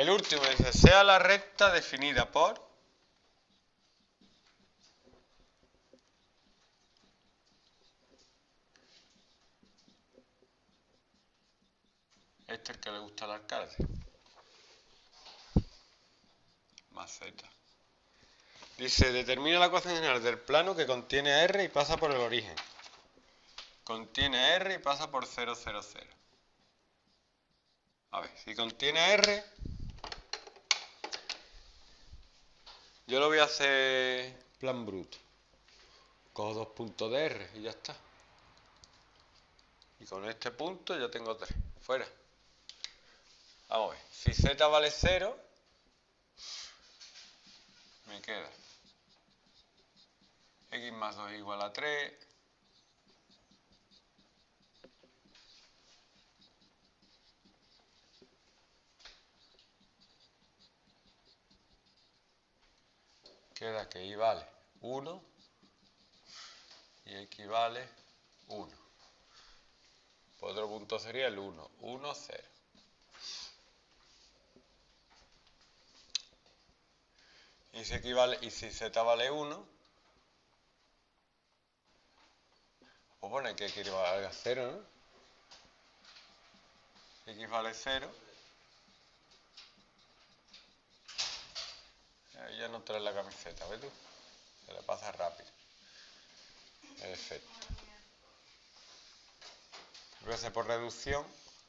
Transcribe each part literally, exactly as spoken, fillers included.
El último dice, sea la recta definida por... Este es el que le gusta al alcalde. Más Z. Dice, determina la ecuación general del plano que contiene a R y pasa por el origen. Contiene a R y pasa por cero, cero, cero. A ver, si contiene a R, yo lo voy a hacer plan bruto. Cojo dos puntos de R y ya está. Y con este punto ya tengo tres. Fuera. Vamos a ver. Si Z vale cero, me queda X más dos igual a tres. Queda que Y vale uno y X vale uno. Por otro punto sería el uno, uno, cero. Y si, X vale, y si Z vale uno, pues pone que X vale cero, ¿no? X vale cero. Ahí ya no trae la camiseta, ¿ves tú? Se le pasa rápido. El efecto. Voy a hacer por reducción.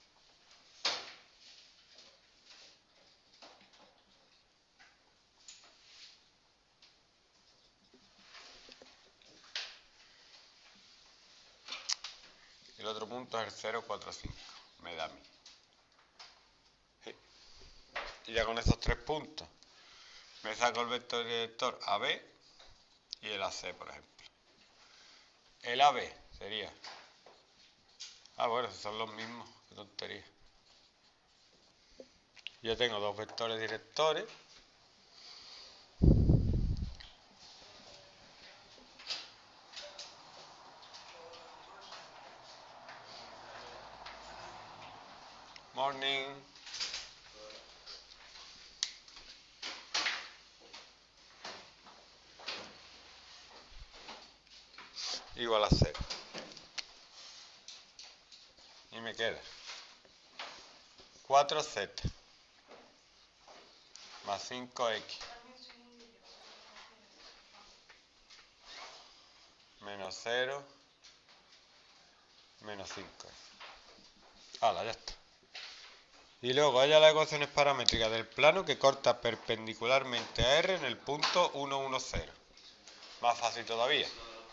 Y el otro punto es el cero, cuatro, cinco. Me da a mí. Sí. Y ya con esos tres puntos me saco el vector director A B y el A C, por ejemplo. El A B sería... Ah, bueno, son los mismos. Qué tontería. Yo tengo dos vectores directores. Morning. Igual a cero. Y me queda cuatro Z más cinco X menos cero menos cinco. ¡Hala, ya está! Y luego haya las ecuaciones paramétricas del plano que corta perpendicularmente a R en el punto uno, uno, cero. Más fácil todavía.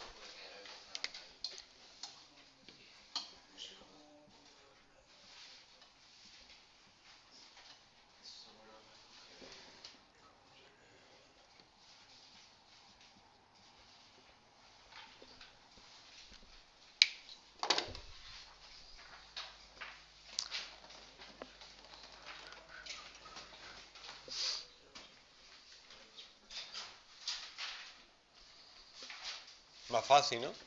Más fácil, ¿no?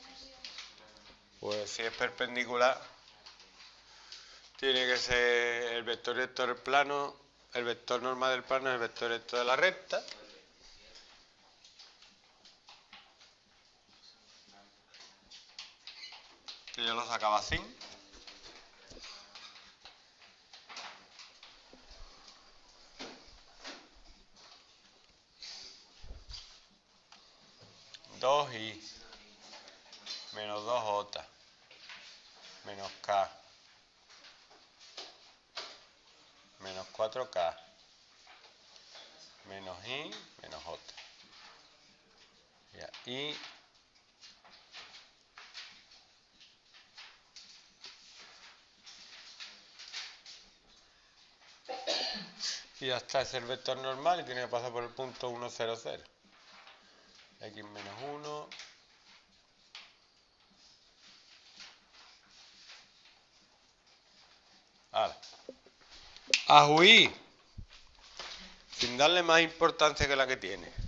Pues si es perpendicular, tiene que ser el vector director del plano, el vector normal del plano es el vector director de la recta. Que yo lo sacaba así. dos i menos dos j menos k menos cuatro k menos i menos j. Ya, y y ya está, es el vector normal y tiene que pasar por el punto uno, cero, cero. X menos uno. Ahora, a huir, sin darle más importancia que la que tiene.